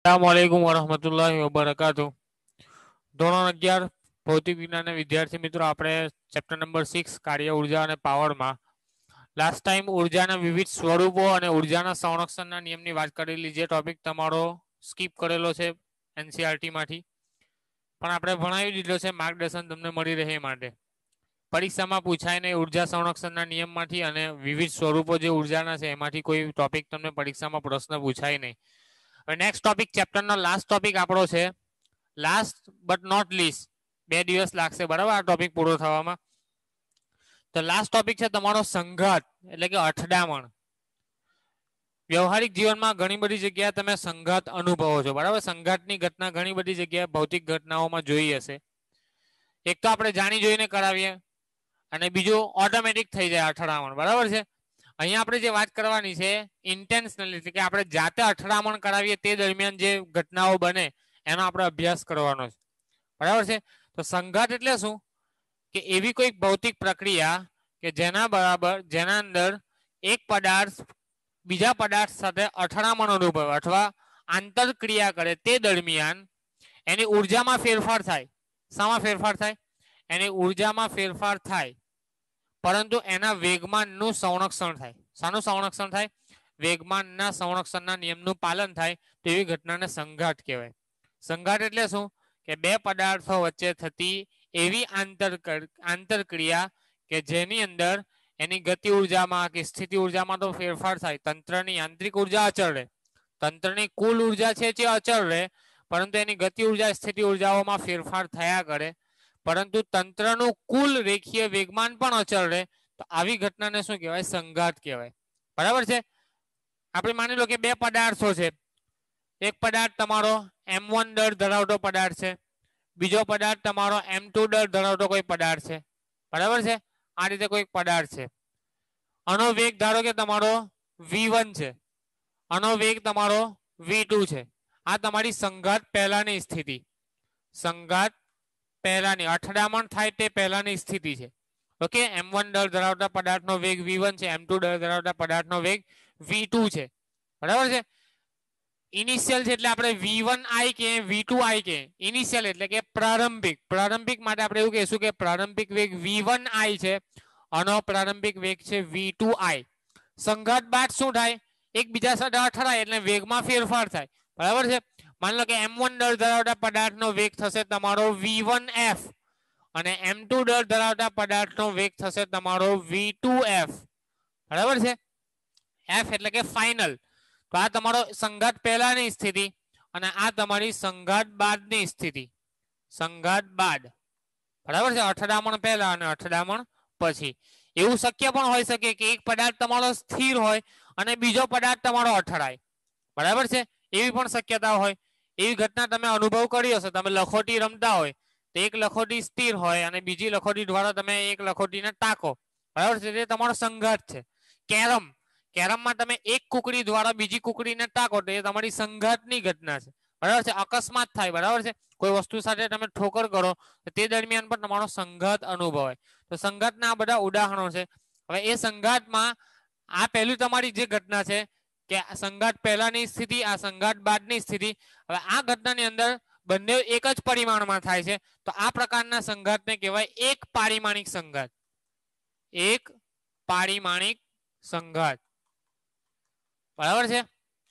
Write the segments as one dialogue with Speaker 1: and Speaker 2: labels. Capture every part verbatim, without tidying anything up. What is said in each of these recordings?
Speaker 1: अस्सलामुअलैकुम वरहमतुल्लाहि वबरकातुह। ધોરણ અગિયાર ભૌતિક વિજ્ઞાનના વિદ્યાર્થી મિત્રો, આપણે ચેપ્ટર નંબર સિક્સ કાર્ય ઉર્જા અને પાવરમાં લાસ્ટ ટાઈમ ઉર્જાના વિવિધ સ્વરૂપો અને ઉર્જાના સંરક્ષણના નિયમની વાત કરેલી, જે ટોપિક તમારો સ્કીપ કરેલો છે એનસીઆરટી માંથી, પણ આપણે ભણાવી દીધો છે માર્ગદર્શન તમને મળી રહે એ માટે. પરીક્ષામાં પૂછાય નહીં ઉર્જા સંરક્ષણના નિયમમાંથી અને વિવિધ સ્વરૂપો જે ઉર્જાના છે એમાંથી કોઈ ટોપિક તમને પરીક્ષામાં પ્રશ્ન પૂછાય નહીં. હવે નેક્સ્ટ ટોપિક, ચેપ્ટરનો લાસ્ટ ટોપિક આપણો છે, લાસ્ટ બટ નોટ લીસ્ટ. બે દિવસ લાગશે બરાબર આ ટોપિક પૂરો થવામાં. તો લાસ્ટ ટોપિક છે તમારો સંઘાત એટલે કે અથડામણ. વ્યવહારિક જીવનમાં ઘણી બધી જગ્યાએ તમે સંઘાત અનુભવો છો બરાબર. સંઘાતની ઘટના ઘણી બધી જગ્યાએ ભૌતિક ઘટનાઓમાં જોઈ હશે. એક તો આપણે જાણી જોઈને કરાવીએ અને બીજું ઓટોમેટિક થઈ જાય અથડામણ બરાબર છે. અહીંયા આપણે જે વાત કરવાની છે ઇન્ટેન્શનલી, એટલે કે આપણે જાતે અથડામણ કરાવીએ તે દરમિયાન જે ઘટનાઓ બને એનો આપણે અભ્યાસ કરવાનો છે બરાબર છે. તો સંઘાત એટલે શું કે એવી કોઈ ભૌતિક પ્રક્રિયા કે જેના બરાબર જેના અંદર એક પદાર્થ બીજા પદાર્થ સાથે અથડામણ અનુભવે અથવા આંતરક્રિયા કરે તે દરમિયાન એની ઉર્જામાં ફેરફાર થાય. શામાં ફેરફાર થાય? એની ઉર્જામાં ફેરફાર થાય, પરંતુ એના વેગમાનનું સંરક્ષણ થાય. શાનું સંરક્ષણ થાય? વેગમાનના સંરક્ષણના નિયમનું પાલન થાય. તેવી ઘટનાને સંઘાત કહેવાય. સંઘાત એટલે શું કે બે પદાર્થો વચ્ચે થતી એવી આંતર આંતરક્રિયા કે જેની અંદર એની ગતિ ઉર્જામાં કે સ્થિતિ ઉર્જામાં તો ફેરફાર થાય. તંત્રની યાંત્રિક ઉર્જા અચળ રહે, તંત્રની કુલ ઉર્જા છે જે અચળ રહે, પરંતુ એની ગતિ ઉર્જા સ્થિતિ ઉર્જાઓમાં ફેરફાર થયા કરે, પરંતુ તંત્રનું કુલ રેખીય વેગમાન પણ અચળ રહે. તો આવી ઘટનાને શું કહેવાય? સંઘાત કહેવાય બરાબર છે. આપણે માની લો કે બે પદાર્થો છે. એક પદાર્થ તમારો એમ વન દળ ધરાવતો પદાર્થ છે, બીજો પદાર્થ તમારો એમ ટુ દળ ધરાવતો કોઈ પદાર્થ છે બરાબર છે. આ રીતે કોઈ પદાર્થ છે, આનો વેગ ધારો કે તમારો વી વન છે, આનો વેગ તમારો વી ટુ છે. આ તમારી સંઘાત પહેલાની સ્થિતિ, સંઘાત પહેલાની અથડામણ થાય તે પહેલાની સ્થિતિ છે. ઓકે, એમ વન દળ ધરાવતા પદાર્થનો વેગ વી વન છે, એમ ટુ દળ ધરાવતા પદાર્થનો વેગ વી ટુ છે બરાબર છે. ઇનિશિયલ છે એટલે આપણે વી વન આઈ કે વી ટુ આઈ કે ઇનિશિયલ એટલે કે પ્રારંભિક. પ્રારંભિક માટે આપણે એવું કહીશું કે પ્રારંભિક વેગ વી વન આઈ છે, આનો પ્રારંભિક વેગ છે વી ટુ આઈ. સંઘાત બાદ શું થાય? એકબીજા સાથે અથડાય એટલે વેગમાં ફેરફાર થાય બરાબર છે. માની લો કે એમ વન દળ ધરાવતા પદાર્થનો વેગ થશે તમારો વી વન એફ અને એમ ટુ દળ ધરાવતા પદાર્થનો વેગ થશે તમારો વી ટુ એફ બરાબર છે. એફ એટલે કે ફાઇનલ. તો આ તમારો સંઘાત પહેલાની સ્થિતિ અને આ તમારી સંઘાત બાદની સ્થિતિ. સંઘાત બાદ બરાબર છે. અથડામણ પહેલા અને અથડામણ પછી. એવું શક્ય પણ હોઈ શકે કે એક પદાર્થ તમારો સ્થિર હોય અને બીજો પદાર્થ તમારો અથડાય બરાબર છે. એવી પણ શક્યતા હોય. એવી ઘટના તમે અનુભવ કરી હશે. તમે લખોટી રમતા હોય તો એક લખોટી સ્થિર હોય અને બીજી લખોટી દ્વારા તમે એક લખોટીને ટાકો બરાબર છે. તે તમારો સંઘાત છે. કેરમ કેરમમાં તમે એક કુકડી દ્વારા બીજી કુકડીને ટાકો તો એ તમારી સંઘાતની ઘટના છે બરાબર છે. અકસ્માત થાય બરાબર છે. કોઈ વસ્તુ સાથે તમે ઠોકર કરો તો તે દરમિયાન પણ તમારો સંઘાત અનુભવાય. તો સંઘાતના આ બધા ઉદાહરણો છે. હવે એ સંઘાતમાં આ પહેલું તમારી જે ઘટના છે કે સંઘાત પહેલાની સ્થિતિ, આ સંઘાત બાદની સ્થિતિ. હવે આ ઘટનાની અંદર બંને એક જ પરિમાણમાં થાય છે. તો આ પ્રકારના સંઘાતને કહેવાય એક પારિમાણિક સંઘાત. એક પારિમાણિક સંઘાત બરાબર છે.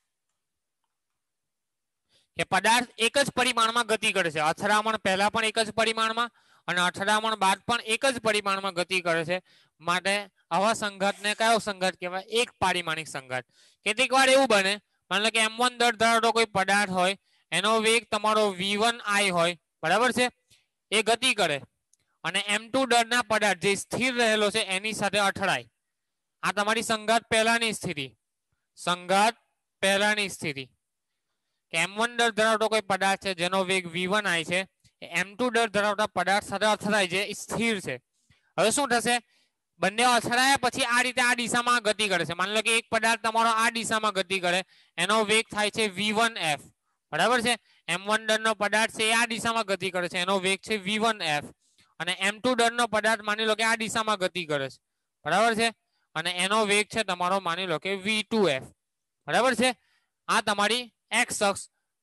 Speaker 1: કે પદાર્થ એક જ પરિમાણમાં ગતિ કરે છે. અથડામણ પહેલા પણ એક જ પરિમાણમાં અને અથડામણ બાદ પણ એક જ પરિમાણમાં ગતિ કરે છે. માટે આવા સંઘાતને કયો સંઘાત કહેવાય? એક પારિમાણિક સંઘાત. કેટલીક વાર એવું બને, માની લો કે એમ વન દળ ધરાવતો કોઈ પદાર્થ હોય, એનો વેગ તમારો વી વન આઈ હોય બરાબર છે. એ ગતિ કરે અને એમ ટુ દળના પદાર્થ જે સ્થિર રહેલો છે એની સાથે અથડાય. આ તમારી સંઘાત પહેલાની સ્થિતિ. સંઘાત પહેલાની સ્થિતિ કે એમ વન દળ ધરાવતો કોઈ પદાર્થ છે જેનો વેગ વી વન આઈ છે, એમ ટુ દળ ધરાવતા પદાર્થ સાથે અથડાય છે, સ્થિર છે. હવે શું થશે? બંને અથડાયા પછી આ રીતે આ દિશામાં ગતિ કરે છે. માની લો કે એક પદાર્થ તમારો આ દિશામાં ગતિ કરે, એનો વેગ થાય છે વી વન એફ બરાબર છે. એમ વન દળનો પદાર્થ છે એ આ દિશામાં ગતિ કરે છે, એનો વેગ છે વી વન એફ અને એમ ટુ દળનો પદાર્થ માની લો કે આ દિશામાં ગતિ કરે છે બરાબર છે અને એનો વેગ છે તમારો માની લો કે વી ટુ એફ બરાબર છે. આ તમારી એક્સ અક્ષ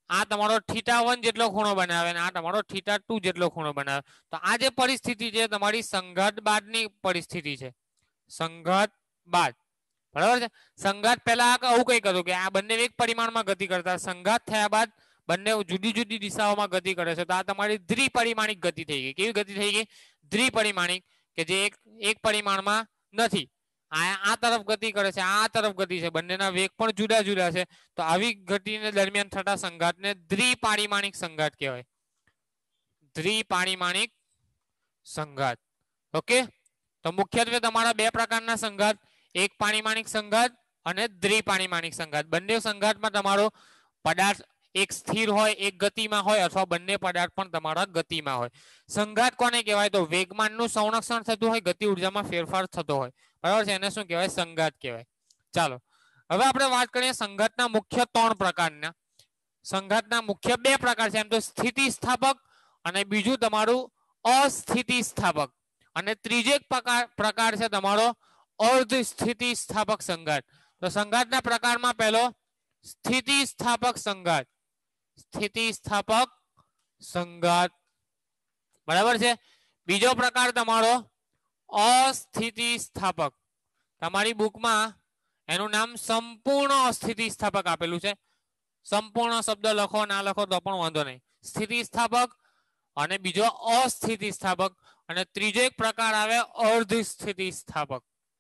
Speaker 1: આ તમારો થીટા વન જેટલો ખૂણો બનાવે અને આ તમારો થીટા ટુ જેટલો ખૂણો બનાવે. તો આ જે પરિસ્થિતિ છે તમારી સંઘાત બાદની પરિસ્થિતિ છે. સંઘાત બાદ બરાબર છે. સંઘાત પહેલા આવું કઈ કર્યું કે આ બંને એક પરિમાણમાં ગતિ કરતા, સંઘાત થયા બાદ બંને જુદી જુદી દિશાઓમાં ગતિ કરે છે. તો આ તમારી દ્વિપરિમાણિક ગતિ થઈ ગઈ. કેવી ગતિ થઈ ગઈ? દ્વિપરિમાણિક, કે જે એક એક પરિમાણમાં નથી. આ આ તરફ ગતિ કરે છે, આ તરફ ગતિ છે, બંનેના વેગ પણ જુદા જુદા છે. તો આવી ગતિને દરમિયાન થતા સંઘાતને દ્વિપરિમાણિક સંઘાત કહેવાય. દ્વિપરિમાણિક સંઘાત. ઓકે, તો મુખ્યત્વે તમારા બે પ્રકારના સંઘાત, એક પરિમાણિક સંઘાત અને દ્વિપરિમાણિક સંઘાત. બંને સંઘાતમાં તમારો પદાર્થ એક સ્થિર હોય, એક ગતિમાં હોય, અથવા બંને પદાર્થ પણ તમારા ગતિમાં હોય. સંઘાત કોને કહેવાય? તો વેગમાનનું સંરક્ષણ થતું હોય, ગતિ ઉર્જામાં ફેરફાર થતો હોય. બરાબર છે, એને શું કહેવાય? સંઘાત કહેવાય. ચાલો હવે આપણે વાત કરીએ સંઘાતના મુખ્ય ત્રણ પ્રકારના. સંઘાતના મુખ્ય બે પ્રકાર છે, એમ તો સ્થિતિસ્થાપક અને બીજું તમારું અસ્થિતિસ્થાપક, અને ત્રીજો એક પ્રકાર છે તમારો અર્ધ સ્થિતિસ્થાપક સંઘાત. તો સંઘાતના પ્રકારમાં પહેલો સ્થિતિસ્થાપક સંઘાત. સ્થિતિસ્થાપક સંઘાત બરાબર છે. બીજો પ્રકાર તમારો અસ્થિતિસ્થાપક. તમારી બુકમાં એનું નામ સંપૂર્ણ અસ્થિતિસ્થાપક આપેલું છે. સંપૂર્ણ શબ્દ લખો ના લખો તો પણ વાંધો નહીં. સ્થિતિસ્થાપક અને બીજો અસ્થિતિસ્થાપક, અને ત્રીજો એક પ્રકાર આવે અર્ધ સ્થિતિસ્થાપક.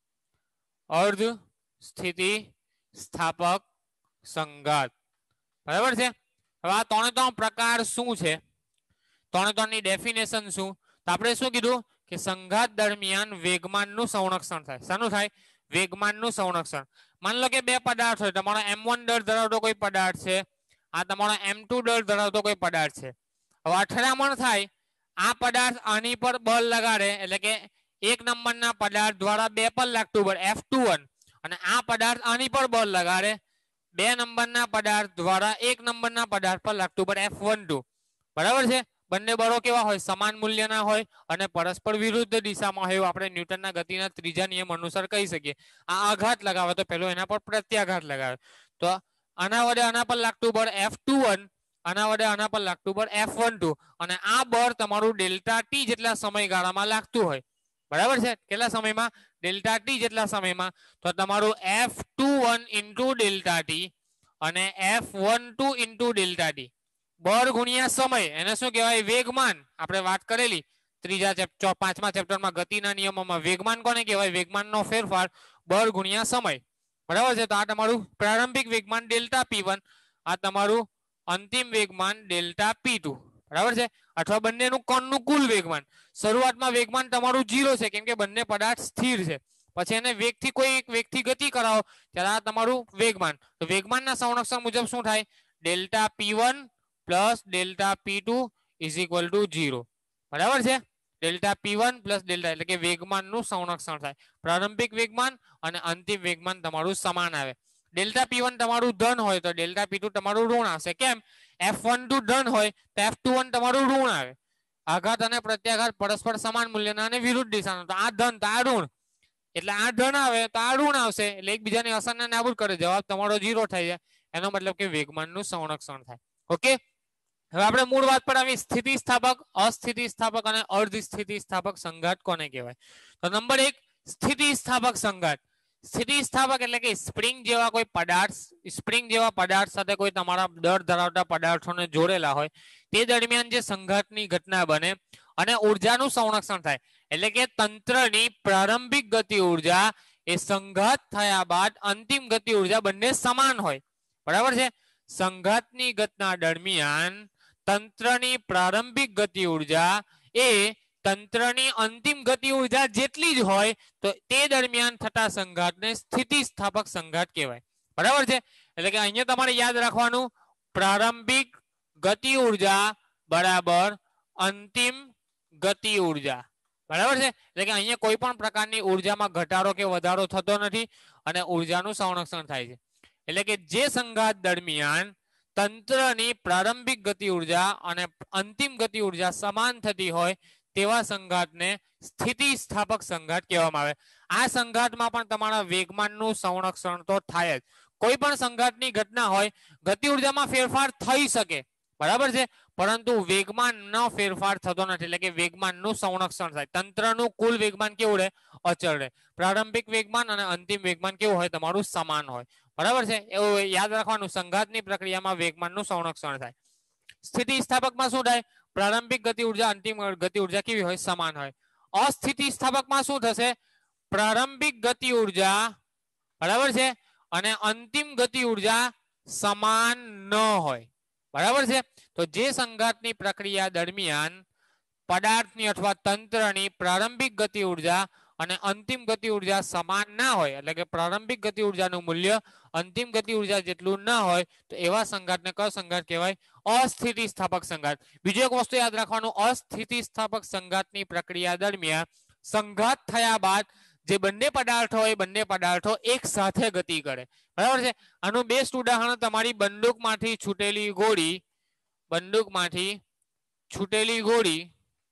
Speaker 1: અર્ધ સ્થિતિસ્થાપક સંઘાત બરાબર છે. હવે આ ત્રણે ત્રણ પ્રકાર શું છે, ત્રણે ત્રણની ડેફિનેશન શું? તો આપણે શું કીધું કે સંઘાત દરમિયાન વેગમાનનું સંરક્ષણ થાય. શાનું થાય? વેગમાનનું સંરક્ષણ. માની લો કે બે પદાર્થ હોય, તમારો એમ વન દળ ધરાવતો કોઈ પદાર્થ છે, આ તમારો એમ ટુ દળ ધરાવતો કોઈ પદાર્થ છે. હવે અથડામણ થાય, આ પદાર્થ આની પર બળ લગાડે, એટલે કે એક નંબરના પદાર્થ દ્વારા બે પર લાગતું બળ એફ ટુ વન, અને આ પદાર્થ આની પર બળ લગાડે, બે નંબરના પદાર્થ દ્વારા એક નંબરના પદાર્થ પર લાગતું બળ એફ વન ટુ. બરાબર છે. બંને બળો કેવા હોય? સમાન મૂલ્યના હોય અને પરસ્પર વિરુદ્ધ દિશામાં હોય. એવું આપણે ન્યૂટનના ગતિના ત્રીજા નિયમ અનુસાર કહી શકીએ. આ આઘાત લગાવે તો પેલો એના પર પ્રત્યાઘાત લગાવે. તો આના વડે આના પર લાગતું બળ એફ ટુ વન, આના વડે આના પર લાગતું બળ એફ વન ટુ, અને આ બળ તમારું ડેલ્ટા ટી જેટલા સમયગાળામાં લાગતું હોય. બરાબર છે. કેટલા સમયમાં? ડેલ્ટા ટી જેટલા સમયમાં. તો તમારું F two one into delta T અને F one two into delta T, બળ ગુણ્યા સમય, એને શું કહેવાય? વેગમાન. આપણે વાત કરેલી ત્રીજા ચેપ્ટર પાંચમા ચેપ્ટરમાં ગતિના નિયમોમાં. વેગમાન કોને કહેવાય? વેગમાનનો ફેરફાર બળ ગુણ્યા સમય. બરાબર છે. તો આ તમારું પ્રારંભિક વેગમાન ડેલ્ટા પી વન, આ તમારું અંતિમ વેગમાન ડેલ્ટા પી ટુ. બરાબર છે. અથવા બંનેનું કણનું કુલ વેગમાન. શરૂઆતમાં વેગમાન તમારું જીરો છે, કેમ કે બંને પદાર્થ સ્થિર છે. પછી એને વેગથી કોઈ એક વેગથી ગતિ કરાવો ત્યારે આ તમારું વેગમાન. તો વેગમાનના સંરક્ષણ મુજબ શું થાય? Delta P one plus delta P two is equal to zero. બરાબર છે. Delta P one plus delta એટલે કે વેગમાનનું સંરક્ષણ થાય. પ્રારંભિક વેગમાન અને અંતિમ વેગમાન તમારું સમાન આવે. ડેલ્ટા પી વન તમારું ધન હોય તો ડેલ્ટા પી ટુ તમારું ઋણ આવશે. કેમ? એફ વન ટુ ધન હોય તો એફ ટુ વન તમારું ઋણ આવે. આઘાત અને પ્રત્યાઘાત પરસ્પર સમાન મૂલ્યના અને વિરુદ્ધ દિશાના. તો આ ધન તો આ ઋણ, એટલે આ ધન આવે તો આ ઋણ આવશે, એટલે એકબીજાની અસરને નાબૂદ કરે. જવાબ તમારો ઝીરો થઈ જાય. એનો મતલબ કે વેગમાનનું સંરક્ષણ થાય. ઓકે, હવે આપણે મૂળ વાત પર આવી. સ્થિતિસ્થાપક, અસ્થિતિસ્થાપક અને અર્ધ સ્થિતિસ્થાપક સંઘાત કોને કહેવાય? તો નંબર એક, સ્થિતિસ્થાપક સંઘાત. સ્થિતિસ્થાપક એટલે કે સ્પ્રિંગ જેવા કોઈ પદાર્થ, સ્પ્રિંગ જેવા પદાર્થ સાથે કોઈ તમારા દળ ધરાવતા પદાર્થોને જોડેલા હોય, તે દરમિયાન જે સંઘાતની ઘટના બને અને ઉર્જાનું સંરક્ષણ થાય. એટલે કે તંત્રની પ્રારંભિક ગતિ ઉર્જા એ સંઘાત થયા બાદ અંતિમ ગતિ ઉર્જા બંને સમાન હોય. બરાબર છે. સંઘાતની ઘટના દરમિયાન તંત્રની પ્રારંભિક ગતિ ઉર્જા એ તંત્રની અંતિમ ગતિ ઉર્જા જેટલી જ હોય તો તે દરમિયાન થતા સંઘાતને સ્થિતિસ્થાપક સંઘાત કહેવાય. બરાબર છે. એટલે કે અહીંયા તમારે યાદ રાખવાનું, પ્રારંભિક ગતિ ઉર્જા બરાબર અંતિમ ગતિ ઉર્જા. બરાબર છે. એટલે કે અહીંયા કોઈ પણ પ્રકારની ઉર્જામાં ઘટાડો કે વધારો થતો નથી અને ઉર્જાનું સંરક્ષણ થાય છે. એટલે કે જે સંઘાત દરમિયાન તંત્રની પ્રારંભિક ગતિ ઉર્જા અને અંતિમ ગતિ ઉર્જા સમાન થતી હોય તેવા સંઘાતને સ્થિતિસ્થાપક સંઘાત કહેવામાં આવે. આ સંઘાતમાં પણ તમારા વેગમાનનું સંરક્ષણ તો થાય જ. કોઈ પણ સંઘાતની ઘટના હોય ગતિ ઉર્જામાં ફેરફાર થઈ શકે, બરાબર છે, પરંતુ વેગમાન નો ફેરફાર થતો નથી, એટલે કે વેગમાનનું સંરક્ષણ થાય. તંત્રનું કુલ વેગમાન કેવું રહે? અચળ રહે. પ્રારંભિક વેગમાન અને અંતિમ વેગમાન કેવું હોય? તમારું સમાન હોય, બરાબર છે. એવું યાદ રાખવાનું, સંઘાતની પ્રક્રિયામાં વેગમાનનું સંરક્ષણ થાય. સ્થિતિસ્થાપકમાં શું થાય? પ્રારંભિક ગતિ ઉર્જા અંતિમ ગતિ ઉર્જા કેવી હોય? સમાન હોય. અસ્થિતિસ્થાપકમાં શું થશે? પ્રારંભિક ગતિ ઉર્જા, બરાબર છે, અને અંતિમ ગતિ ઉર્જા સમાન ન હોય, બરાબર છે. તો જે સંઘાતની પ્રક્રિયા દરમિયાન પદાર્થની અથવા તંત્રની પ્રારંભિક ગતિ ઉર્જા અને અંતિમ ગતિ ઉર્જા સમાન ના હોય, એટલે કે પ્રારંભિક ગતિ ઉર્જાનું મૂલ્ય અંતિમ ગતિ ઉર્જા જેટલું ના હોય, તો એવા સંઘાતને કયો સંઘાત કહેવાય? અસ્થિતિસ્થાપક સંઘાત. બીજી એક વસ્તુ યાદ રાખવાનું, અસ્થિતિસ્થાપક સંઘાતની પ્રક્રિયા દરમિયાન સંઘાત થયા બાદ જે બંને પદાર્થો હોય બંને પદાર્થો એક સાથે ગતિ કરે, બરાબર છે. આનું બેસ્ટ ઉદાહરણ તમારી બંદૂકમાંથી છૂટેલી ગોળી, બંદૂકમાંથી છૂટેલી ગોળી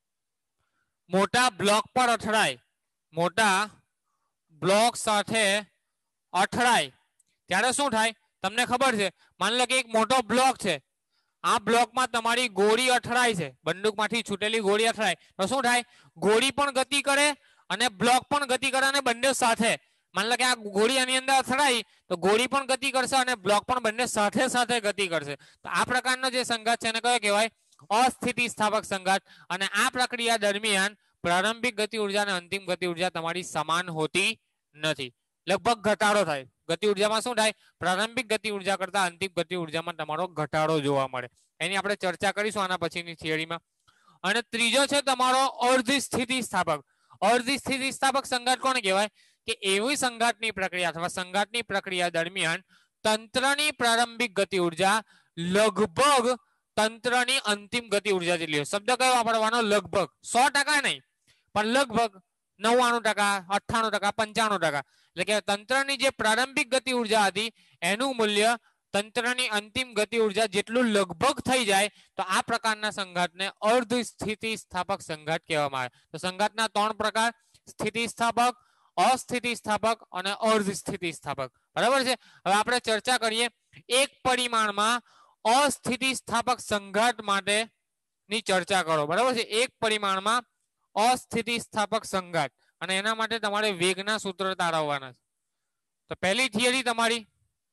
Speaker 1: મોટા બ્લોક પર અથડાય, મોટા બ્લોક સાથે અથડાય ત્યારે શું થાય? તમને ખબર છે, માની લો કે એક મોટો બ્લોક છે, આ બ્લોકમાં તમારી ગોળી અથડાય છે, બંદૂકમાંથી છૂટેલી ગોળી અથડાય તો શું થાય? ગોળી પણ ગતિ કરે અને બ્લોક પણ ગતિ કરે, અને બંને સાથે. માની લો કે આ ગોળી આની અંદર અથડાઈ તો ગોળી પણ ગતિ કરશે અને બ્લોક પણ બંને સાથે સાથે ગતિ કરશે. તો આ પ્રકારનો જે સંઘાત છે એને કયો કહેવાય? અસ્થિતિસ્થાપક સંઘાત. અને આ પ્રક્રિયા દરમિયાન પ્રારંભિક ગતિ ઉર્જા અને અંતિમ ગતિ ઉર્જા તમારી સમાન હોતી નથી, લગભગ ઘટાડો થાય. ગતિ ઉર્જામાં શું થાય? પ્રારંભિક ગતિ ઉર્જા કરતા અંતિમ ગતિ ઉર્જામાં તમારો ઘટાડો જોવા મળે. એની આપણે ચર્ચા કરીશું આના પછીની થિયરીમાં. અને ત્રીજો છે તમારો અર્ધ સ્થિતિસ્થાપક. અર્ધ સ્થિતિસ્થાપક સંઘાત કોને કહેવાય? કે એવી સંઘાતની પ્રક્રિયા અથવા સંઘાતની પ્રક્રિયા દરમિયાન તંત્રની પ્રારંભિક ગતિ ઉર્જા લગભગ તંત્રની અંતિમ ગતિ ઉર્જા જેટલી હોય. શબ્દ કયો વાપરવાનો? લગભગ. સો ટકા નહીં, પણ લગભગ નવ્વાણું ટકા, અઠ્ઠાણું ટકા, પંચાણું ટકા. એટલે કે તંત્રની જે પ્રારંભિક ગતિ ઉર્જા હતી એનું મૂલ્ય તંત્રની અંતિમ ગતિ ઉર્જા જેટલું લગભગ થઈ જાય, તો આ પ્રકારના સંઘાતને અર્ધ સ્થિતિસ્થાપક સંઘાત કહેવામાં આવે. તો સંઘાતના ત્રણ પ્રકાર: સ્થિતિસ્થાપક, અસ્થિતિસ્થાપક અને અર્ધ સ્થિતિસ્થાપક, બરાબર છે. હવે આપણે ચર્ચા કરીએ એક પરિમાણમાં અસ્થિતિસ્થાપક સંઘાત માટે ની ચર્ચા કરો, બરાબર છે. એક પરિમાણમાં અસ્થિતિસ્થાપક સંઘાત, અને એના માટે તમારે વેગના સૂત્ર તારવવાના છે. તો પહેલી થિયરી તમારી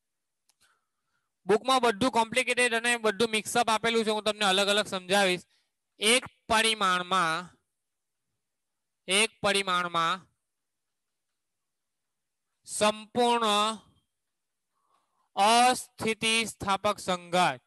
Speaker 1: બુકમાં બધું કોમ્પ્લિકેટેડ અને બધું મિક્સઅપ આપેલું છે, હું તમને અલગ અલગ સમજાવીશ. એક પરિમાણમાં એક પરિમાણમાં સંપૂર્ણ અસ્થિતિસ્થાપક સંઘાત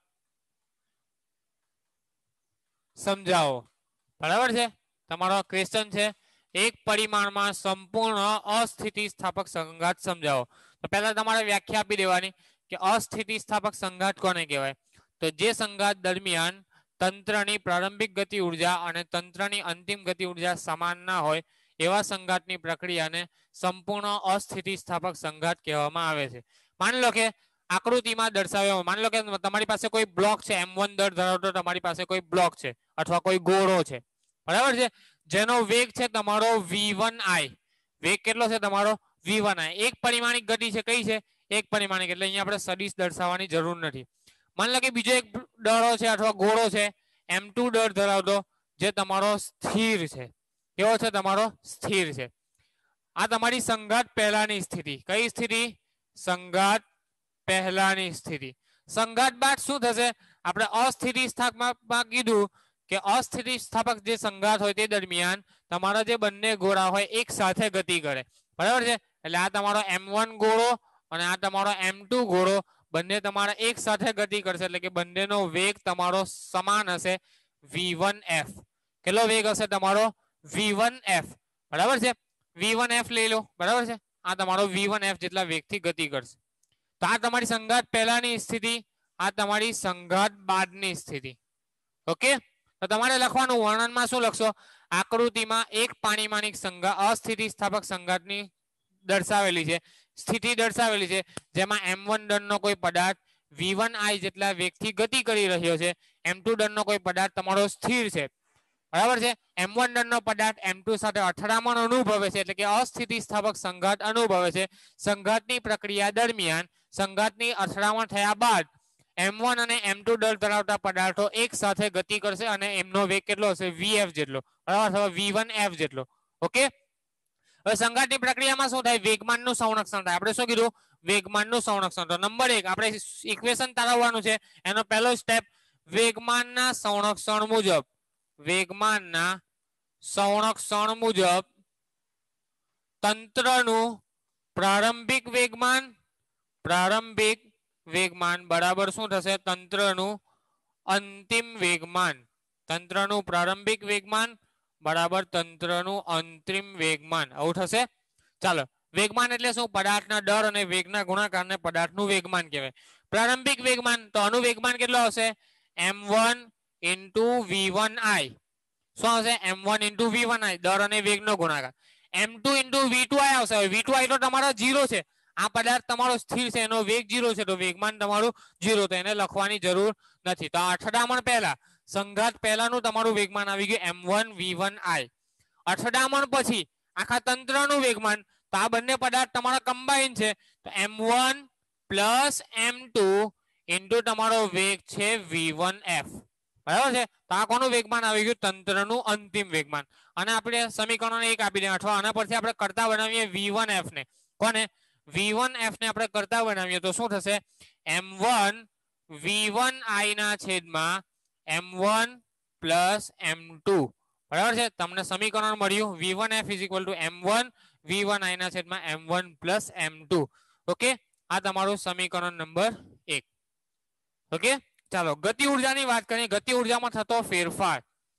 Speaker 1: સમજાવો, બરાબર છે. તમારો ક્વેશ્ચન છે એક પરિમાણમાં સંપૂર્ણ અસ્થિતિસ્થાપક સંઘાત સમજાવો. તો પહેલા તમારે વ્યાખ્યા આપી દેવાની કે અસ્થિતિસ્થાપક સંઘાત કોને કહેવાય? તો જે સંઘાત દરમિયાન તંત્રની પ્રારંભિક ગતિ ઉર્જા અને તંત્રની અંતિમ ગતિ ઉર્જા સમાન ના હોય એવા સંઘાતની પ્રક્રિયાને સંપૂર્ણ અસ્થિતિસ્થાપક સંઘાત કહેવામાં આવે છે. માની લો કે આકૃતિમાં દર્શાવ્યો, માની લો કે તમારી પાસે કોઈ બ્લોક છે, એમ વન દર ધરાવતો તમારી પાસે કોઈ બ્લોક છે અથવા કોઈ ગોળો છે, બરાબર છે, જેનો વેગ છે તમારો વી વન આઈ. વેગ કેટલો છે તમારો? V one I. એક પરિમાણિક ગતિ છે. કઈ છે? એક પરિમાણિક. એટલે અહીંયા આપણે સદિશ દર્શાવવાની જરૂર નથી. માની લો કે બીજો એક દડો છે અથવા ગોળો છે એમ ટુ દર ધરાવતો, જે તમારો સ્થિર છે. કેવો છે? તમારો સ્થિર છે. આ તમારી સંઘાત પહેલાની સ્થિતિ. કઈ સ્થિતિ? સંઘાત પહેલાની સ્થિતિ. સંઘાત બાદ શું થશે? આપણે અસ્થિતિસ્થાપકમાં કીધું કે અસ્થિતિસ્થાપક જે સંઘાત હોય તે દરમિયાન તમારા જે બંને ગોળા હોય એક સાથે ગતિ કરે, બરાબર છે. એટલે આ તમારો એમ વન ગોળો અને આ તમારો એમ ટુ ગોળો બંને તમારા એક સાથે ગતિ કરશે, એટલે કે બંનેનો વેગ તમારો સમાન હશે, વી વન એફ. કેટલો વેગ હશે તમારો? વી વન એફ, બરાબર છે. વી વન એફ લઈ લો, બરાબર છે. આ તમારો વી વન એફ જેટલા વેગથી ગતિ કરશે. તો આ તમારી સંઘાત પહેલાની સ્થિતિ, આ તમારી સંઘાત બાદની સ્થિતિ. ઓકે. તો તમારે લખવાનું વર્ણનમાં શું લખશો? આકૃતિમાં એક પારિમાણિક સંઘાત અસ્થિતિસ્થાપક સંઘાતની દર્શાવેલી છે, સ્થિતિ દર્શાવેલી છે, જેમાં એમ વન દળનો કોઈ પદાર્થ વી વન આઈ જેટલા વેગથી ગતિ કરી રહ્યો છે, એમ ટુ દળનો કોઈ પદાર્થ તમારો સ્થિર છે, બરાબર છે. એમ વન દળનો પદાર્થ એમ ટુ સાથે અથડામણ અનુભવે છે, એટલે કે અસ્થિતિસ્થાપક સંઘાત અનુભવે છે. સંઘાતની પ્રક્રિયા દરમિયાન સંઘાતની અથડામણ થયા બાદ એમ વન અને એમ ટુ દળ ધરાવતા પદાર્થો એક સાથે ગતિ કરશે અને એમનો વેગ કેટલો હશે વીએફ જેટલો, બરાબર, અથવા વી વન એફ જેટલો. ઓકે, હવે સંઘાતની પ્રક્રિયામાં શું થાય, વેગમાનનું સંરક્ષણ થાય. આપણે શું કીધું, વેગમાનનું સંરક્ષણ. તો નંબર એક આપણે ઇક્વેશન તારવવાનું છે. એનો પહેલો સ્ટેપ, વેગમાનના સંરક્ષણ મુજબ, વેગમાનના સંરક્ષણ મુજબ તંત્રનું પ્રારંભિક વેગમાન, પ્રારંભિક વેગમાન બરાબર શું થશે, તંત્રનું અંતિમ વેગમાન. તંત્રનું પ્રારંભિક વેગમાન બરાબર તંત્રનું અંતિમ વેગમાન, આવું થશે. ચાલો, વેગમાન એટલે શું, પદાર્થના દળ અને વેગના ગુણાકારને પદાર્થનું વેગમાન કહેવાય. પ્રારંભિક વેગમાન, તો આનું વેગમાન કેટલો હશે, M one into V one I. શું આવશે, M one into V one I, દળ અને વેગનો ગુણાકાર. M two into V two I આવશે. વી ટુ આઈ તો તમારો જીરો છે, આ પદાર્થ તમારો સ્થિર છે, એનો વેગ જીરો છે, તો વેગમાન તમારું જીરો, તો એને લખવાની જરૂર નથી. તો અથડામણ પહેલા, સંઘાત પહેલાનું તમારું વેગમાન આવી ગયું એમ વન વી વન આઈ. અથડામણ પછી આખા તંત્રનું વેગમાન, તો આ બંને પદાર્થ તમારા કમ્બાઈન છે, તો M one plus M two into તમારો વેગ છે વી વન એફ, બરાબર છે. તો આ કોનું વેગમાન આવી ગયું, તંત્રનું અંતિમ વેગમાન. અને આપણે સમીકરણ એક આપી દે, અથવા આના પરથી આપણે કરતા બનાવીએ વી વન એફ ને. કોને, વી વન એફ ને આપણે કરતા બનાવીએ તો શું થશે, M one V one I ના છેદમાં M one plus M two, બરાબર છે. તમને સમીકરણ મળ્યું V one F is equal to M one V one I ના છેદમાં M one plus M two. Okay, આ તમારું સમીકરણ નંબર એક. ઓકે, ચાલો ગતિ ઉર્જાની વાત કરીએ. ગતિ ઉર્જામાં થતો ફેરફાર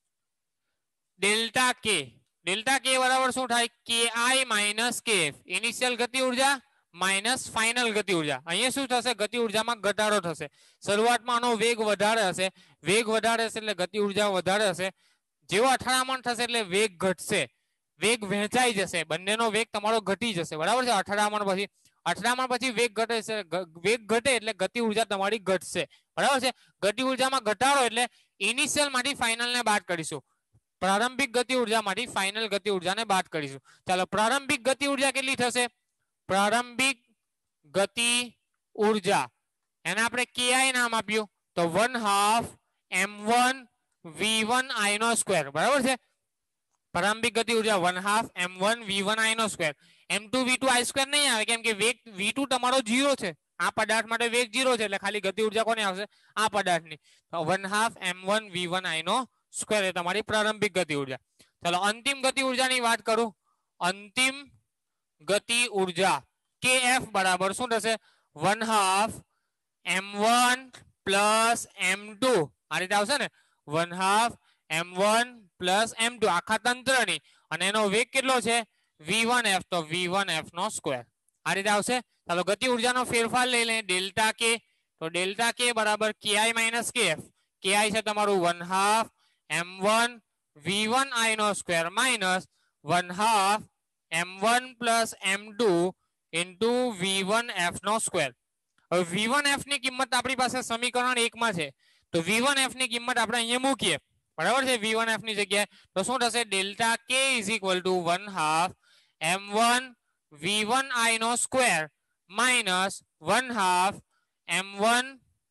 Speaker 1: ડેલ્ટા કે, ડેલ્ટા કે બરાબર શું થાય, K I minus K F. Initial ગતિ ઉર્જા માઇનસ ફાઇનલ ગતિ ઉર્જા. અહીંયા શું થશે, ગતિ ઉર્જામાં ઘટાડો થશે. શરૂઆતમાં આનો વેગ વધારે હશે, વેગ વધારે હશે એટલે ગતિ ઉર્જા વધારે હશે. જેવો અથડામણ થશે એટલે વેગ ઘટશે, વેગ વહેંચાઈ જશે, બંનેનો વેગ તમારો ઘટી જશે, બરાબર છે. અથડામણ પછી, અથડામણ પછી વેગ ઘટે છે, વેગ ઘટે એટલે ગતિ ઉર્જા તમારી ઘટશે, બરાબર છે. ગતિ ઉર્જામાં ઘટાડો એટલે ઇનિશિયલ માંથી ફાઇનલ ને બાદ કરીશું, પ્રારંભિક ગતિ ઉર્જામાંથી ફાઇનલ ગતિ ઉર્જાને બાદ કરીશું. ચાલો, પ્રારંભિક ગતિ ઉર્જા કેટલી થશે, પ્રારંભિક ગતિ ઉર્જા એને આપણે કેઆઈ નામ આપ્યું, તો one half M one V one I નો સ્ક્વેર, બરાબર છે. પ્રારંભિક ગતિ ઉર્જા one half M one V one I નો square. M two V two I square નહીં આવે, કેમ કે વેગ વી ટુ તમારો જીરો છે, આ પદાર્થ માટે વેગ જીરો છે, એટલે ખાલી ગતિ ઉર્જા કોને આવશે, આ પદાર્થની. તો one half M one V one I નો સ્ક્વેર એ તમારી પ્રારંભિક ગતિ ઉર્જા. ચાલો, અંતિમ ગતિ ઉર્જાની વાત કરું. અંતિમ ગતિ ઉર્જા કે એફ બરાબર શું થશે, one half M one plus M two, આ રીતે આવશે ને, one half M one plus M two આખા તંત્રની, અને એનો વેગ કેટલો છે વી વન એફ, તો વી વન એફ નો સ્ક્વેર, આ રીતે આવશે. ચાલો, ગતિ ઉર્જાનો ફેરફાર લઈ લે, ડેલ્ટા કે, તો ડેલ્ટા કે બરાબર K I minus K F. K I છે તમારું one half M one V one I નો square minus one half M one plus M two into V one F નો સ્ક્વેર. હવે વી વન એફ ની કિંમત આપણી પાસે સમીકરણ એક માં છે, તો વી વન એફ ની કિંમત આપણે અહીંયા મૂકીએ, બરાબર છે. વી વન એફ ની જગ્યાએ તો શું થશે, delta K is equal to one half M one V one I નો square minus one half M one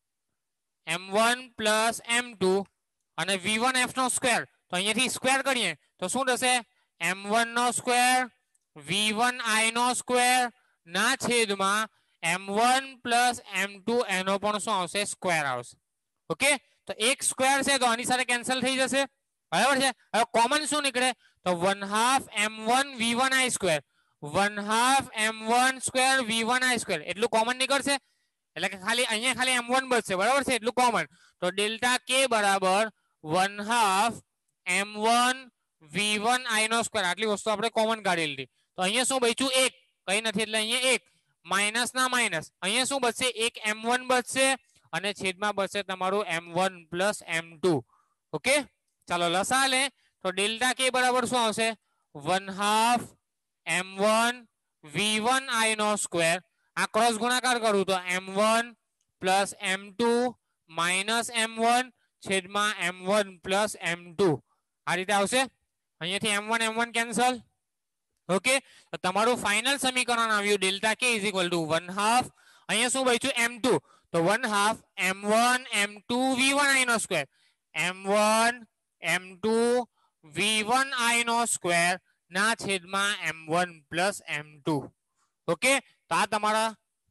Speaker 1: M one plus M two અને વી વન એફ નો સ્ક્વેર, તો અહીંયાથી સ્ક્વેર કરીએ તો શું થશે, એમ વન નો સ્ક્વેર વી વન આઈ નો સ્ક્વેર ના છેદમાં M one plus M two એનો પણ શું આવશે, સ્ક્વેર આવશે. ઓકે, તો એક સ્ક્વેર છે તો આની સાથે કેન્સલ થઈ જશે, બરાબર છે. હવે કોમન શું નીકળે, તો one half M one V one I square, one half M one square V one I square એટલું કોમન નીકળશે, એટલે કે ખાલી અહીંયા ખાલી એમ વન બચશે, બરાબર છે, એટલું કોમન. તો ડેલ્ટા કે બરાબર one half M one V one I નો સ્ક્વેર, આટલી વસ્તુ આપણે કોમન કાઢી લીધી. તો અહીંયા શું બચ્યું, એક, કઈ નથી એટલે અહીંયા એક, માઇનસ ના માઇનસ, અહીંયા શું બચશે, એક એમ વન બચશે અને છેદમાં બચશે તમારું M one plus M two. Okay, ચાલો લસા લે, તો ડેલ્ટા કે બરાબર શું આવશે, one half M one V one I નો સ્ક્વેર, આ ક્રોસ ગુણાકાર કરું તો M one plus M two minus M one છેદમાં M one plus M two, આ રીતે આવશે. અહીંયાથી M one M one cancel. Okay, તો તમારું ફાઇનલ સમીકરણ આવ્યું delta K is equal to one half અહીંયા શું બચ્યું એમ ટુ, તો one half M one M two V one I નો square, M one M two V one I નો સ્ક્વેર ના છેદમાં M one plus M two. Okay, તો આ તમારા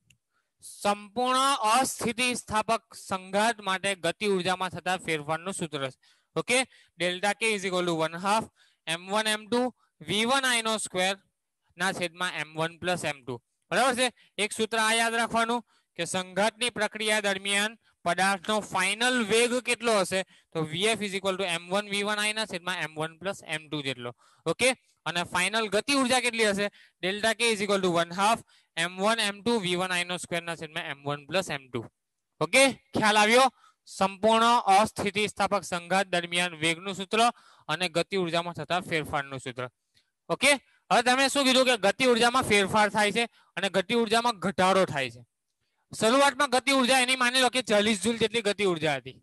Speaker 1: સંપૂર્ણ અસ્થિતિસ્થાપક સંઘાત માટે ગતિ ઉર્જામાં થતા ફેરફારનું સૂત્ર છે. Okay, delta K is equal to one half M one M two V one I નો સ્ક્વેર ના છેદમાં M one plus M two. બરાબર છે. એક સૂત્ર આ યાદ રાખવાનું કે સંઘાતની પ્રક્રિયા દરમિયાન પદાર્થનો ફાઇનલ વેગ કેટલો હશે, તો V F is equal to M one V one I ના છેદમાં M one plus M two જેટલો. ઓકે, અને ફાઇનલ ગતિ ઉર્જા કેટલી હશે, delta K is equal to one half M one M two V one I નો સ્ક્વેર ના છેદમાં M one plus M two. Okay, ખ્યાલ આવ્યો? સંપૂર્ણ અસ્થિતિસ્થાપક સંઘાત દરમિયાન વેગનું સૂત્ર અને ગતિ ઉર્જામાં થતા ફેરફારનું સૂત્ર. ઓકે, હવે તમે શું કીધું કે ગતિ ઉર્જામાં ફેરફાર થાય છે અને ગતિ ઉર્જામાં ઘટાડો થાય છે. શરૂઆતમાં ગતિ ઉર્જા એની માની લો કે ચાલીસ જૂલ જેટલી ગતિ ઉર્જા હતી,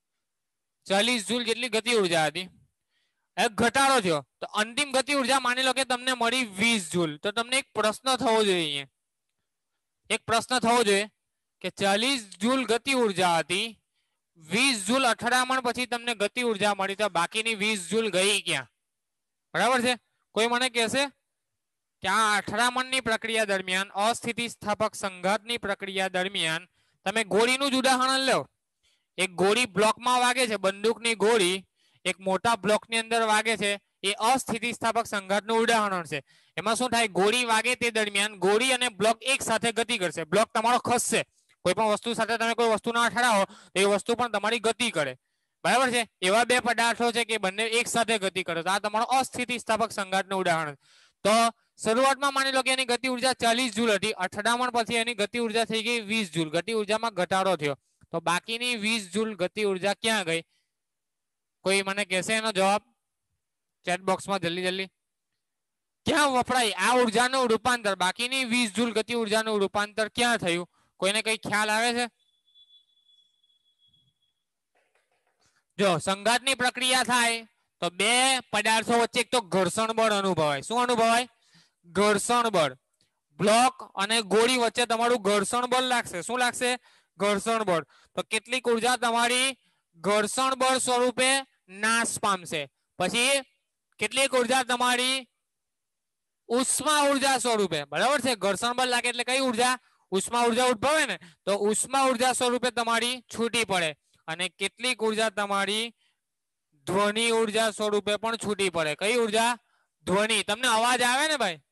Speaker 1: ચાલીસ જૂલ જેટલી ગતિ ઉર્જા હતી, એક ઘટાડો થયો તો અંતિમ ગતિ ઉર્જા માની લો કે તમને મળી વીસ જૂલ. તો તમને એક પ્રશ્ન થવો જોઈએ, એક પ્રશ્ન થવો જોઈએ કે ચાલીસ જૂલ ગતિ ઉર્જા હતી, વીસ જૂલ અથડામણ પછી તમને ગતિ ઉર્જા મળી, તો બાકીની વીસ જૂલ ગઈ ક્યાં? બરાબર છે. કોઈ મને કહેશે કે આ અથડામણની પ્રક્રિયા દરમિયાન અસ્થિતિસ્થાપક સંઘાતની પ્રક્રિયા દરમિયાન તમે ગોળીનું જ ઉદાહરણ લો. એક ગોળી બ્લોકમાં વાગે છે, બંદૂકની ગોળી એક મોટા બ્લોકની અંદર વાગે છે, એ અસ્થિતિસ્થાપક સંઘાતનું ઉદાહરણ છે. એમાં શું થાય, ગોળી વાગે તે દરમિયાન ગોળી અને બ્લોક એક સાથે ગતિ કરશે, બ્લોક તમારો ખસશે. કોઈ પણ વસ્તુ સાથે તમે કોઈ વસ્તુ ના અથડાવો તો એ વસ્તુ પણ તમારી ગતિ કરે. બરાબર છે. એવા બે પદાર્થો છે કે બંને એક સાથે ગતિ કરે, તો આ તમારો અસ્થિતિસ્થાપક સંઘાતનું ઉદાહરણ. તો શરૂઆતમાં માની લો કે એની ગતિ ઉર્જા ચાલીસ જૂલ હતી, અથડામણ પછી એની ગતિ ઉર્જા થઈ ગઈ વીસ જૂલ, ગતિ ઉર્જામાં ઘટાડો થયો, તો બાકીની વીસ જૂલ ગતિ ઉર્જા ક્યાં ગઈ? કોઈ મને કહેશે એનો જવાબ ચેટ બોક્સમાં જલ્દી જલ્દી? ક્યાં વપરાય આ ઉર્જાનું રૂપાંતર? બાકીની વીસ જૂલ ગતિ ઉર્જાનું રૂપાંતર ક્યાં થયું? કોઈને કઈ ખ્યાલ આવે છે? જો સંઘાતની પ્રક્રિયા થાય તો બે પદાર્થો વચ્ચે એક તો ઘર્ષણ બળ અનુભવાય. શું અનુભવાય? ઘર્ષણ બળ. બ્લોક અને ગોળી વચ્ચે તમારું ઘર્ષણ બળ લાગશે. શું લાગશે? ઘર્ષણ બળ. તો કેટલીક ઉર્જા તમારી ઘર્ષણ બળ સ્વરૂપે નાશ પામશે. પછી કેટલીક ઉર્જા તમારી ઉષ્મા ઉર્જા સ્વરૂપે, બરાબર છે, ઘર્ષણ બળ લાગે એટલે કઈ ઉર્જા? ઉષ્મા ઉર્જા ઉદ્ભવે ને, તો ઉષ્મા ઉર્જા સ્વરૂપે તમારી છૂટી પડે. અને કેટલીક ઉર્જા તમારી ધ્વનિ ઉર્જા સ્વરૂપે પણ છૂટી પડે. કઈ ઉર્જા? ધ્વનિ. તમને અવાજ આવે ને ભાઈ?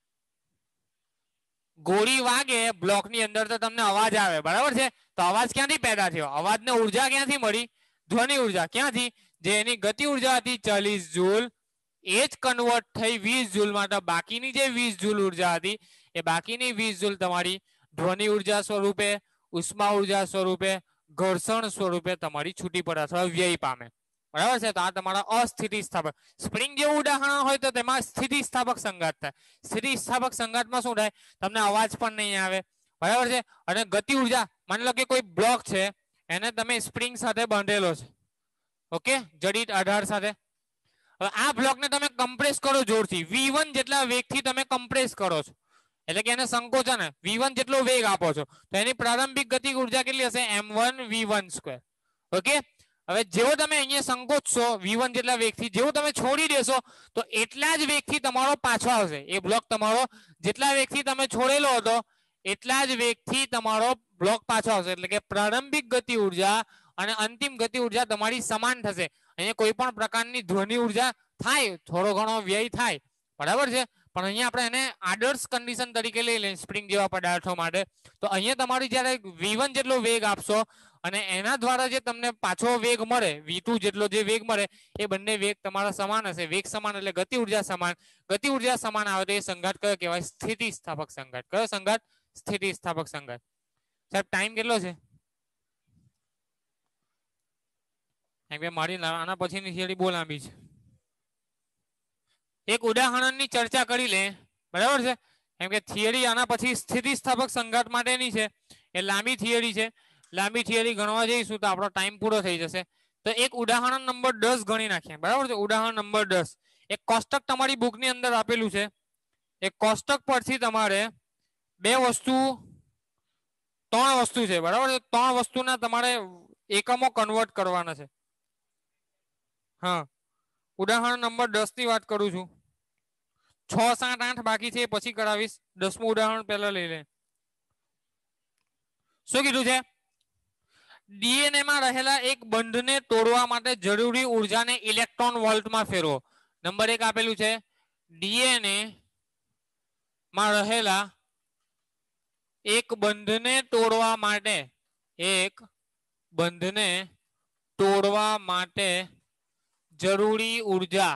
Speaker 1: ગોળી વાગે બ્લોકની અંદર તો તમને અવાજ આવે, બરાબર છે. તો અવાજ ક્યાંથી પેદા થયો? અવાજને ઉર્જા ક્યાંથી મળી? ધ્વનિ ઉર્જા. ક્યાંથી? જે એની ગતિ ઉર્જા હતી ચાલીસ જૂલ, એ જ કન્વર્ટ થઈ વીસ જૂલમાં. તો બાકીની જે વીસ જૂલ ઉર્જા હતી એ બાકીની વીસ જૂલ તમારી ધ્વનિ ઉર્જા સ્વરૂપે, ઉષ્મા ઉર્જા સ્વરૂપે, ઘર્ષણ સ્વરૂપે તમારી છૂટી પડે અથવા વ્યય પામે. બરાબર છે. તો આ તમારા અસ્થિતિસ્થાપક સ્પ્રિંગ જેવું ઉદાહરણ હોય તો તેમાં સ્થિતિસ્થાપક સંઘાત થાય. સ્થિતિસ્થાપક સંઘાતમાં શું થાય? તમને અવાજ પણ નહીં આવે, બરાબર છે. અને ગતિ ઉર્જા, માની લો કે કોઈ બ્લોક છે એને તમે સ્પ્રિંગ સાથે બાંધેલો છે, ઓકે, જડિત આધાર સાથે. હવે આ બ્લોકને તમે કમ્પ્રેસ કરો જોરથી, વી વન જેટલા વેગથી તમે કમ્પ્રેસ કરો છો, એટલે કે એને સંકોચન વી વન જેટલો વેગ આપો છો, તો એની પ્રારંભિક ગતિ ઉર્જા કેટલી હશે? M one V one square. Okay, હવે જેવો તમે અહીંયા સંકોચશો વી વન જેટલા વેગથી, જેવું તમે છોડી દેશો તો એટલા જ વેગથી તમારો પાછો આવશે. એ બ્લોક તમારો જેટલા વેગથી તમે છોડેલો હતો એટલા જ વેગથી તમારો બ્લોક પાછો આવશે. એટલે કે પ્રારંભિક ગતિ ઉર્જા અને અંતિમ ગતિ ઉર્જા તમારી સમાન થશે. અહીંયા કોઈ પણ પ્રકારની ધ્વનિ ઉર્જા થાય, થોડો ઘણો વ્યય થાય, બરાબર છે. પણ અહીંયા આપણે એને આદર્શ કન્ડિશન તરીકે લઈ લઈએ સ્પ્રિંગ જેવા પદાર્થો માટે. તો અહીંયા તમારી જ્યારે વી વન જેટલો વેગ આપશો અને એના દ્વારા જે તમને પાછો વેગ મળે વી ટુ જેટલો જે વેગ મળે એ બંને વેગ તમારા સમાન હશે. વેગ સમાન એટલે ગતિ ઉર્જા સમાન. ગતિ ઉર્જા સમાન આવે તો એ સંઘાત કયો કહેવાય? સ્થિતિસ્થાપક સંઘાત. કયો સંઘાત? સ્થિતિસ્થાપક સંઘાત. સાહેબ ટાઈમ કેટલો છે? મારી આના પછીની થિયરી બહુ લાંબી છે. એક ઉદાહરણની ચર્ચા કરી લે, બરાબર છે. કેમ કે થિયરી આના પછી સ્થિતિસ્થાપક સંઘાત માટેની છે, એ લાંબી થિયરી છે. લાંબી થિયરી ગણવા જઈશું તો આપણો ટાઈમ પૂરો થઈ જશે. તો એક ઉદાહરણ નંબર દસ ગણી નાખીએ, બરાબર છે. ઉદાહરણ નંબર દસ, એક કોષ્ટક તમારી બુકની અંદર આપેલું છે. એક કોષ્ટક પરથી તમારે બે વસ્તુ ત્રણ વસ્તુ છે બરાબર છે, ત્રણ વસ્તુના તમારે એકમો કન્વર્ટ કરવાના છે. હા, ઉદાહરણ નંબર દસ ની વાત કરું છું. છ સાત આઠ બાકી છે પછી કરાવીશ. દસમું ઉદાહરણ પહેલા લઈ લે. શું કીધું છે? ડીએનએ માં રહેલા એક બંધને તોડવા માટે જરૂરી ઉર્જાને ઇલેક્ટ્રોન વોલ્ટમાં ફેરવો. નંબર એક આપેલું છે ડીએનએ માં રહેલા એક બંધને તોડવા માટે એક બંધને તોડવા માટે જરૂરી ઉર્જા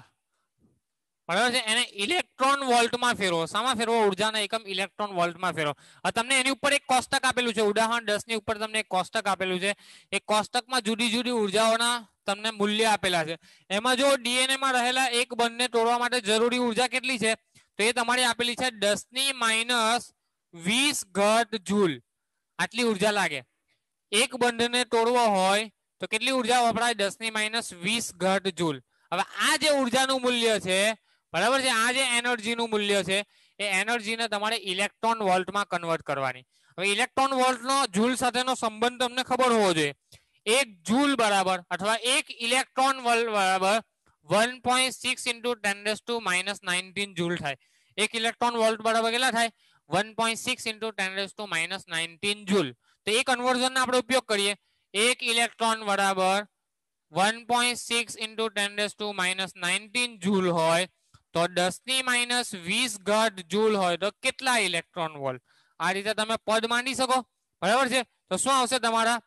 Speaker 1: બરાબર છે એને ઇલેક્ટ્રોન વોલ્ટમાં ફેરવો. શામાં ફેરવો? ઉર્જાના એકમ ઇલેક્ટ્રોન વોલ્ટમાં ફેરવો. હવે તમને એની ઉપર એક કોષ્ટક આપેલું છે. ઉદાહરણ દસ ની ઉપર તમને એક કોષ્ટક આપેલું છે. એ કોષ્ટકમાં જુદી જુદી ઉર્જાઓના તમને મૂલ્ય આપેલા છે. એમાં જો ડીએનએ માં રહેલા એક બંધને તોડવા માટે જરૂરી ઉર્જા કેટલી છે તો એ તમારી આપેલી છે દસ ની માઇનસ વીસ ઘટ જૂલ. આટલી ઉર્જા લાગે. એક બંધને તોડવો હોય તો કેટલી ઉર્જા વપરાય? દસ ની માઇનસ વીસ ઘટ જૂલ. હવે આ જે ઉર્જાનું મૂલ્ય છે બરાબર છે, આ જે એનર્જીનું મૂલ્ય છે એ એનર્જીને તમારે ઇલેક્ટ્રોન વોલ્ટમાં કન્વર્ટ કરવાની. હવે ઇલેક્ટ્રોન વોલ્ટનો જૂલ સાથેનો સંબંધ તમને ખબર હોવો જોઈએ. એક જૂલ બરાબર અથવા એક ઇલેક્ટ્રોન વોલ્ટ બરાબર one point six into ten raise to minus nineteen joule થાય. એક ઇલેક્ટ્રોન વોલ્ટ બરાબર કેટલા થાય? One point six into ten raise to minus nineteen joule. તો એ કન્વર્ઝનનો આપણે ઉપયોગ કરીએ. એક ઇલેક્ટ્રોન બરાબર one point six into ten raise to minus nineteen joule હોય તો દસ ની માઇનસ વીસ ઘાત જૂલ હોય તો કેટલા ઇલેક્ટ્રોન વોલ્ટ? આ રીતે તમે પદ માંડી શકો બરાબર છે. તો શું આવશે તમારા?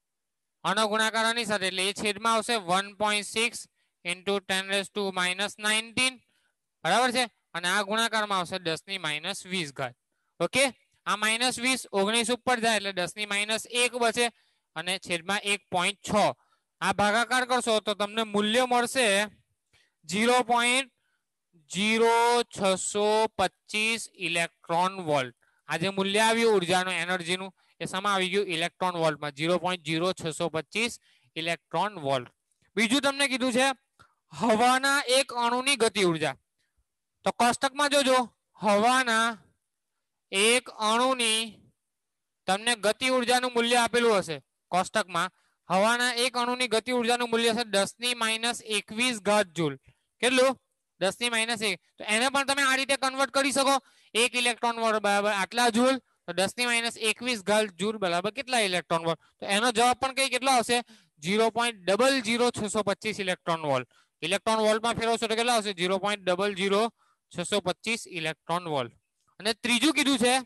Speaker 1: આનો ગુણાકાર આની સાથે એટલે એ છેદમાં આવશે one point six into ten raise to minus nineteen બરાબર છે. અને આ ગુણાકારમાં આવશે દસ ની માઇનસ વીસ ઘાત. ઓકે, આ માઇનસ વીસ ઓગણીસ ઉપર જાય એટલે દસ ની માઇનસ એક બચે અને છેદમાં એક પોઈન્ટ છ. આ ભાગાકાર કરશો તો તમને મૂલ્ય મળશે ઝીરો પોઈન્ટ ઝીરો છસો પચીસ ઇલેક્ટ્રોન વોલ્ટ. આ જે મૂલ્ય આવ્યું ઉર્જાનું એનર્જીનું એ શામાં આવી ગયું? ઇલેક્ટ્રોન વોલ્ટમાં. ઝીરો પોઈન્ટ ઝીરો છસો પચીસ ઇલેક્ટ્રોન વોલ્ટ. બીજું તમને કીધું છે હવાના એક અણુની ગતિ ઉર્જા. તો કોષ્ટકમાં જોજો હવાના એક અણુની તમને ગતિ ઉર્જાનું મૂલ્ય આપેલું હશે કોષ્ટકમાં. હવાના એક અણુની ગતિ ઉર્જાનું મૂલ્ય છે દસ ની માઇનસ એકવીસ ઘાત જૂલ. કેટલું? દસ ની માઇનસ એક. તો એને પણ તમે આ રીતે કન્વર્ટ કરી શકો. એક ઇલેક્ટ્રોન વોલ્ટ બરાબર આટલા જૂલ તો દસ ની માઇનસ એકવીસ ઘાત જૂલ બરાબર કેટલા ઇલેક્ટ્રોન વોલ્ટ? તો એનો જવાબ પણ કઈ કેટલો આવશે? ઝીરો પોઈન્ટ ડબલ ઝીરો છસો પચીસ ઇલેક્ટ્રોન વોલ્ટ. ઇલેક્ટ્રોન વોલ્ટમાં ફેરવશો તો કેટલા આવશે? ઝીરો પોઈન્ટ ડબલ ઝીરો છસો પચીસ ઇલેક્ટ્રોન વોલ્ટ. અને ત્રીજું કીધું છે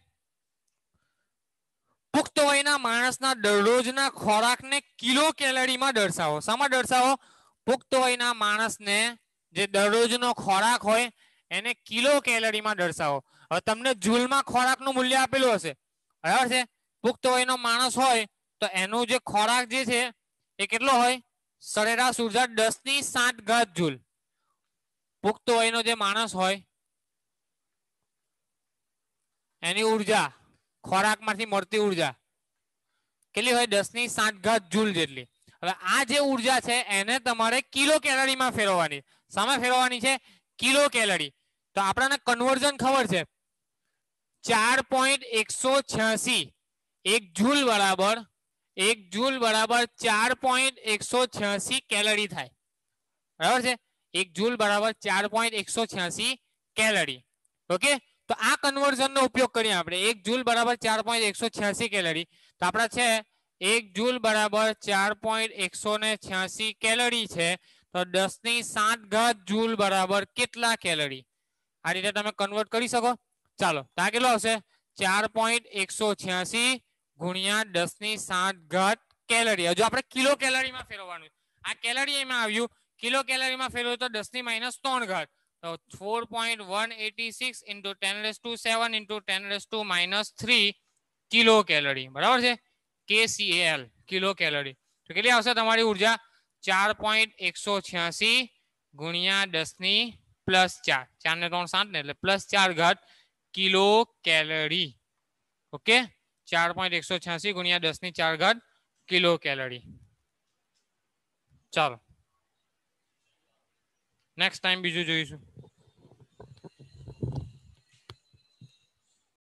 Speaker 1: પુખ્ત વયના માણસના દરરોજના ખોરાકને કિલો કેલરીમાં દર્શાવો. શામાં દર્શાવો? પુખ્ત વયના માણસને જે દરરોજનો ખોરાક હોય એને કિલો કેલરીમાં દર્શાવો. હવે તમને જૂલમાં ખોરાકનું મૂલ્ય આપેલું હશે બરાબર છે. પુખ્ત વયનો માણસ હોય તો એનો જે ખોરાક જે છે એ કેટલો હોય? સરેરાશ ઉર્જા દસ ની સાત ઘાત જૂલ. પુખ્ત વયનો જે માણસ હોય એની ઉર્જા ખોરાકમાંથી મળતી ઉર્જા કેટલી હોય? દસ ની સાત ઘાત જૂલ જેટલી. હવે આ જે ઉર્જા છે એને તમારે કિલો કેલરીમાં ફેરવવાની. શામાં ફેરવવાની છે? Kilo calorie. તો આપણને કન્વર્ઝન ખબર છે ચાર પોઈન્ટ એકસો છ્યાસી એક જૂલ બરાબર એક જૂલ બરાબર ચાર પોઈન્ટ એકસો છ્યાસી કેલરી થાય બરાબર છે. એક જૂલ બરાબર ચાર પોઈન્ટ એકસો છ્યાસી કેલરી. ઓકે, તો આ કન્વર્ઝનનો ઉપયોગ કરીએ આપણે. એક જૂલ બરાબર ચાર પોઈન્ટ એકસો છ્યાસી કેલરી. તો આપણા છે એક જૂલ બરાબર ચાર પોઈન્ટ એકસો છ્યાસી કેલરી છે તો દસ ની સાત ઘાત જૂલ બરાબર કેટલા કેલરી? આ રીતે તમે કન્વર્ટ કરી શકો. ચાલો ત્યાં કેટલો આવશે? ચાર પોઈન્ટ એકસો છ્યાસી ગુણ્યા દસ ની સાત ઘાત કેલરી. હજુ આપણે કિલો કેલરીમાં ફેરવવાનું. આ કેલરી એમાં આવ્યું. કિલો કેલરીમાં ફેરવ્યું તો દસ ની માઇનસ ત્રણ ઘાત. તો four point one eighty six into ten raise to seven into ten raise to minus three kilo calorie બરાબર છે. K C L kilo calorie. તો કેટલી આવશે તમારી ઉર્જા? ચાર પોઈન્ટ એકસો છ્યાસી ગુણ્યા દસ ની પ્લસ ચાર. ચાર ને ત્રણ સાત ને એટલે પ્લસ ચાર ઘાત કિલો કેલરી. ઓકે, ચાર પોઈન્ટ એકસો છ્યાસી ગુણ્યા દસ ની ચાર ઘાત કિલો કેલરી. ચાલો નેક્સ્ટ ટાઈમ બીજું જોઈશું.